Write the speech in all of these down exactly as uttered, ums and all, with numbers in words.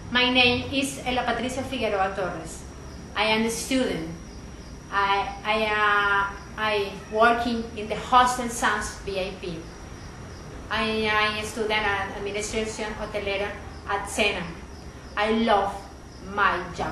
My name is Ela Patricia Figueroa Torres. I am a student. I, I, uh, I working in the Hostel Sans V I P. I am a student at Administration Hotelera at Sena. I love my job.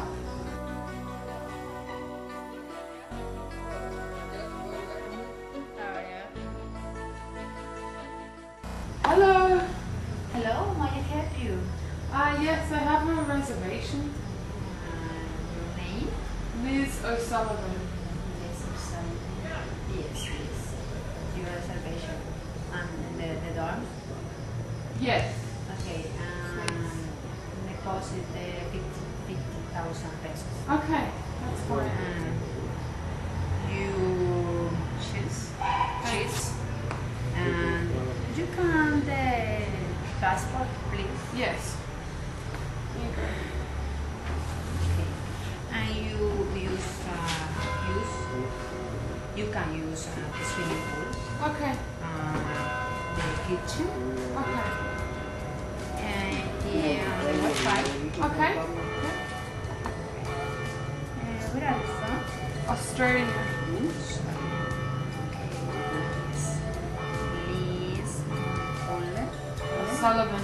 Hello. Hello, may I help you? Uh, yes, I have a reservation. Uh, your name? Liz O'Sullivan. Yes, sorry. Yes, yes. Your reservation. And the, the dorms? Yes. Okay, um, the cost is the fifty thousand pesos. Okay, that's fine. Um, you choose, choose, and you can the passport, please. Yes. Okay. And you use, uh, use, you can use uh, the swimming pool, Okay. uh, the kitchen, Okay. and the, uh, the Wi-Fi. Okay. Uh, where are you from? Australia. Yes. Liz Ole Sullivan.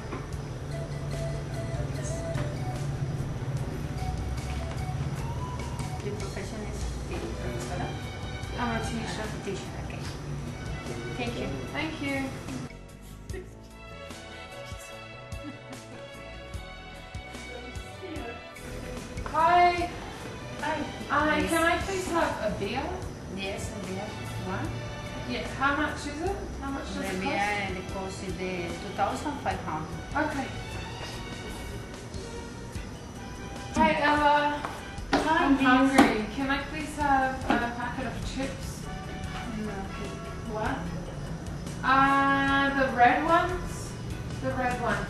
Your profession is teacher. I'm a teacher. Teacher, okay. Thank you. Thank you. Hi. Hi. Uh, can I please have a beer? Yes, and we have one. Yeah. How much is it? How much does The it beer cost? and the cost is the two thousand five hundred. Okay. Hi Ella. Hi, I'm Liz. hungry. Can I please have a packet of chips? Okay. What? Uh, the red ones? The red ones.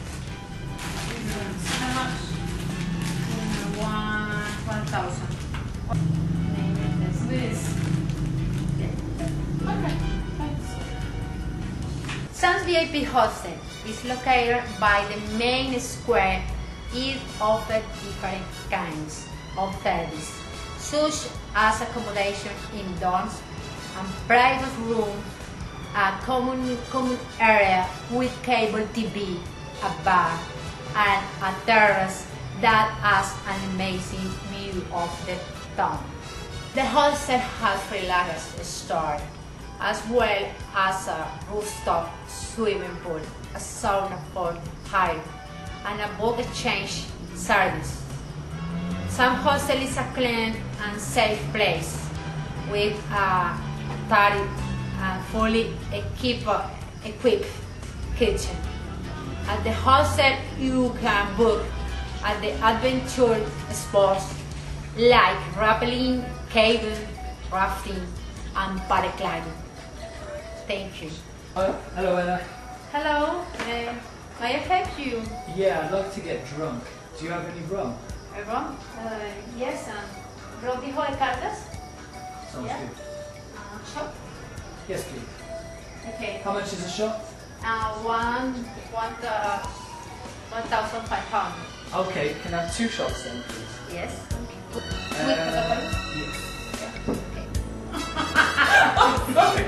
How much? Uh, one, one thousand. Name is Liz. Yeah. Okay, thanks. Sans V I P Hostel is located by the main square. It offers different kinds of service, such as accommodation in dorms and private room, a common, common area with cable T V, a bar, and a terrace that has an amazing view of the town. The hostel has relaxed store, as well as a rooftop swimming pool, a sauna for hire, and a boat exchange service. Some hostel is a clean and safe place with a tidy and fully equipped, equipped kitchen. At the hostel, you can book at the adventure sports like rappelling, cable, rafting, and paragliding. Thank you. Oh, hello, Ella. Hello, uh, may I help you? Yeah, I'd love to get drunk. Do you have any rum? Ron? Uh, yes, um, rotijo de cartas? Sounds Yeah. good. Uh, shop? Yes, please. Okay. How much is a shot? Uh, one, one, uh, one thousand five hundred. Okay, can I have two shots then, please? Yes. Uh, With pasapalos? yes. Okay. Sorry.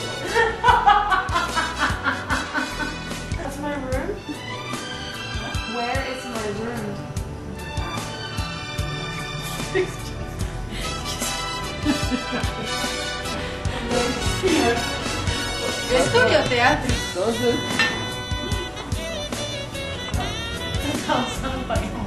That's my room? Where is my room? Estudio teatro. Entonces... Thousand five hundred.